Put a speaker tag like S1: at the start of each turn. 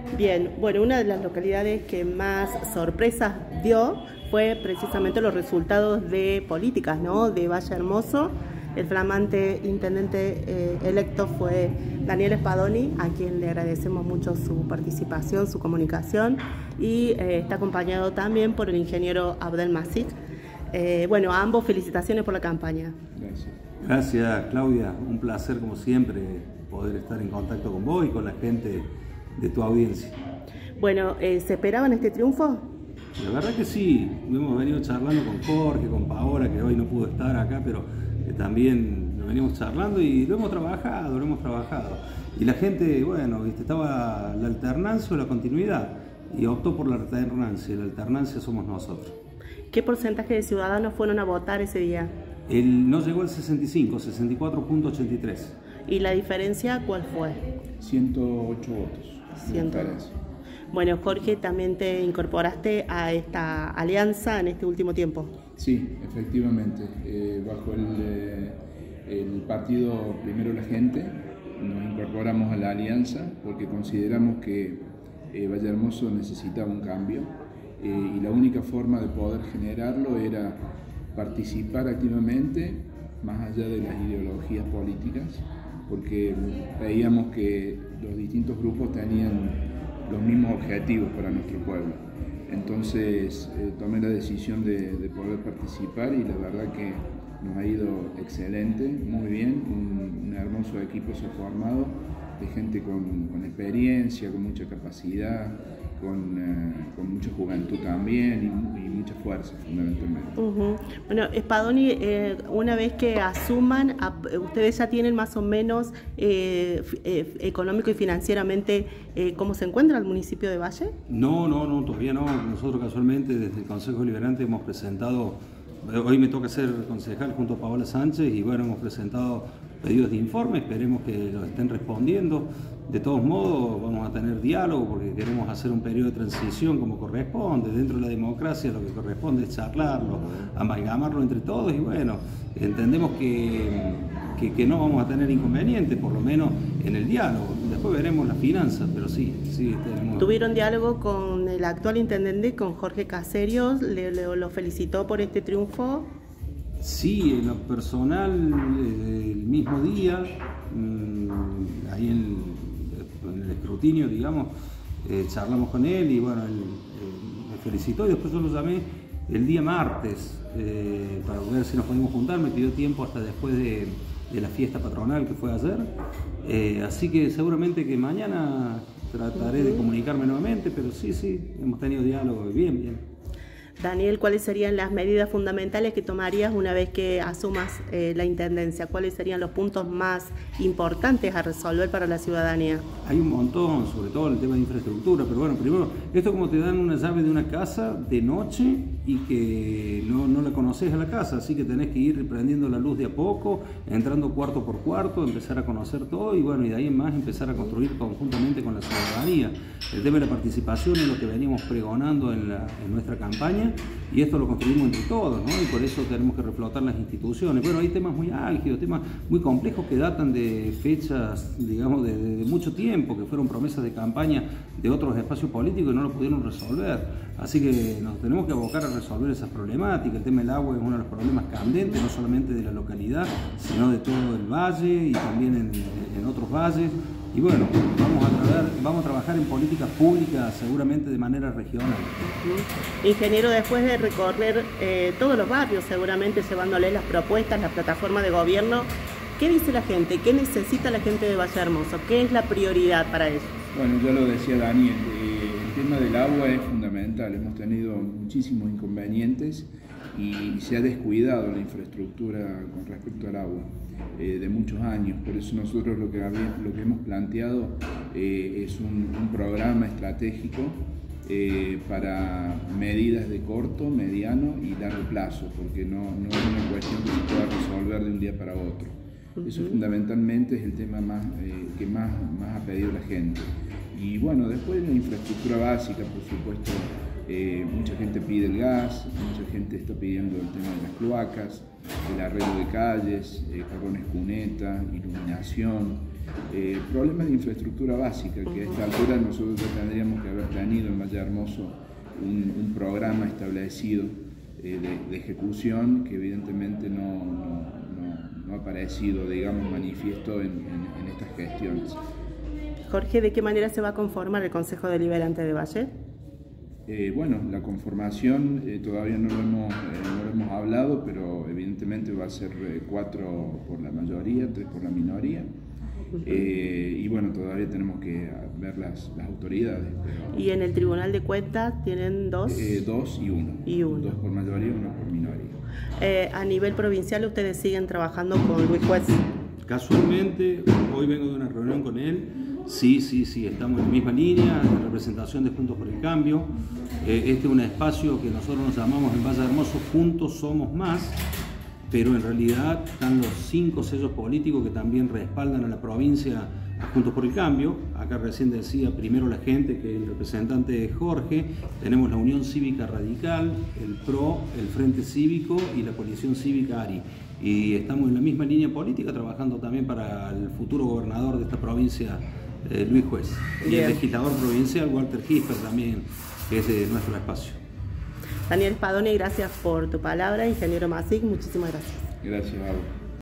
S1: Bien, bueno, una de las localidades que más sorpresas dio fue precisamente los resultados de políticas, ¿no? De Valle Hermoso. El flamante intendente electo fue Daniel Spadoni, a quien le agradecemos mucho su participación, su comunicación, y está acompañado también por el ingeniero Abdel Masik. Bueno, a ambos felicitaciones por la campaña.
S2: Gracias. Gracias, Claudia. Un placer, como siempre, poder estar en contacto con vos y con la gente de tu audiencia.
S1: Bueno, ¿se esperaban este triunfo?
S2: La verdad que sí, hemos venido charlando con Jorge, con Paola, que hoy no pudo estar acá, pero también lo venimos charlando y lo hemos trabajado. Y la gente, bueno, estaba la alternancia o la continuidad, y optó por la alternancia, y la alternancia somos nosotros.
S1: ¿Qué porcentaje de ciudadanos fueron a votar ese día?
S2: No llegó al 65, 64.83.
S1: ¿Y la diferencia cuál fue?
S3: 108 votos.
S1: 108. Bueno, Jorge, también te incorporaste a esta alianza en este último tiempo.
S3: Sí, efectivamente. Bajo el partido Primero la Gente nos incorporamos a la alianza porque consideramos que Valle Hermoso necesitaba un cambio y la única forma de poder generarlo era participar activamente más allá de las ideologías políticas, porque veíamos que los distintos grupos tenían los mismos objetivos para nuestro pueblo. Entonces tomé la decisión de poder participar y la verdad que nos ha ido excelente, muy bien, un hermoso equipo se ha formado, de gente con experiencia, con mucha capacidad, con mucha juventud también y mucha fuerza fundamentalmente.
S1: Bueno, Spadoni, una vez que asuman, ustedes ya tienen más o menos económico y financieramente cómo se encuentra el municipio de Valle.
S2: No, todavía no. Nosotros casualmente desde el Consejo Deliberante hemos presentado, hoy me toca ser concejal junto a Paola Sánchez y bueno, hemos presentado pedidos de informe, esperemos que los estén respondiendo. De todos modos vamos a tener diálogo porque queremos hacer un periodo de transición como corresponde. Dentro de la democracia lo que corresponde es charlarlo, amalgamarlo entre todos y bueno, entendemos que no vamos a tener inconvenientes, por lo menos en el diálogo. Después veremos las finanzas, pero sí tenemos.
S1: ¿Tuvieron diálogo con el actual intendente, con Jorge Caserios? ¿Lo felicitó por este triunfo?
S2: Sí, en lo personal, el mismo día, ahí en el escrutinio, digamos, charlamos con él y bueno, él me felicitó y después yo lo llamé el día martes para ver si nos podíamos juntar, me pidió tiempo hasta después de la fiesta patronal que fue ayer, así que seguramente que mañana trataré de comunicarme nuevamente, pero sí, hemos tenido diálogo bien.
S1: Daniel, ¿cuáles serían las medidas fundamentales que tomarías una vez que asumas la intendencia? ¿Cuáles serían los puntos más importantes a resolver para la ciudadanía?
S2: Hay un montón, sobre todo el tema de infraestructura, pero bueno, primero, esto es como te dan una llave de una casa de noche y que no la conoces a la casa, así que tenés que ir prendiendo la luz de a poco, entrando cuarto por cuarto, empezar a conocer todo y bueno, y de ahí en más empezar a construir conjuntamente con la ciudadanía. El tema de la participación es lo que venimos pregonando en nuestra campaña y esto lo construimos entre todos, ¿no? Y por eso tenemos que reflotar las instituciones. Bueno, hay temas muy álgidos, temas muy complejos que datan de fechas, digamos, de mucho tiempo, que fueron promesas de campaña de otros espacios políticos y no lo pudieron resolver. Así que nos tenemos que abocar a resolver esas problemáticas. El tema del agua es uno de los problemas candentes, no solamente de la localidad, sino de todo el valle y también en otros valles. Y bueno, vamos a trabajar en políticas públicas seguramente de manera regional.
S1: Ingeniero, después de recorrer todos los barrios, seguramente llevándoles las propuestas, la plataforma de gobierno, ¿qué dice la gente? ¿Qué necesita la gente de Valle Hermoso? ¿Qué es la prioridad para ellos?
S3: Bueno, ya lo decía Daniel, el tema del agua es fundamental. Hemos tenido muchísimos inconvenientes y se ha descuidado la infraestructura con respecto al agua de muchos años. Por eso nosotros lo que hemos planteado es un programa estratégico para medidas de corto, mediano y largo plazo, porque no es una cuestión que se pueda resolver de un día para otro. Eso fundamentalmente es el tema que más ha pedido la gente. Y bueno, después la infraestructura básica, por supuesto, mucha gente pide el gas, mucha gente está pidiendo el tema de las cloacas, el arreglo de calles, carbones cuneta, iluminación, problemas de infraestructura básica, que a esta altura nosotros ya tendríamos que haber tenido en Valle Hermoso un programa establecido de ejecución que evidentemente no ha aparecido, digamos, manifiesto en estas gestiones.
S1: Jorge, ¿de qué manera se va a conformar el Consejo Deliberante de Valle?
S3: Bueno, la conformación todavía no lo hemos hablado, pero evidentemente va a ser 4 por la mayoría, 3 por la minoría. Y bueno, todavía tenemos que ver las autoridades. Pero,
S1: ¿y en el Tribunal de Cuentas tienen 2?
S3: 2 y 1. 2 por mayoría y 1 por minoría.
S1: A nivel provincial, ¿ustedes siguen trabajando con Luis Juez?
S2: Casualmente, hoy vengo de una reunión con él. Sí, estamos en la misma línea, en representación de Juntos por el Cambio. Este es un espacio que nosotros nos llamamos en Valle Hermoso Juntos Somos Más, pero en realidad están los 5 sellos políticos que también respaldan a la provincia a Juntos por el Cambio. Acá recién decía primero la gente, que el representante es Jorge. Tenemos la Unión Cívica Radical, el PRO, el Frente Cívico y la Coalición Cívica ARI. Y estamos en la misma línea política, trabajando también para el futuro gobernador de esta provincia, Luis Juez. Y el legislador provincial, Walter Gisper, también, que es de nuestro espacio.
S1: Daniel Spadoni, gracias por tu palabra. Ingeniero Masic, muchísimas gracias.
S3: Gracias, Pablo.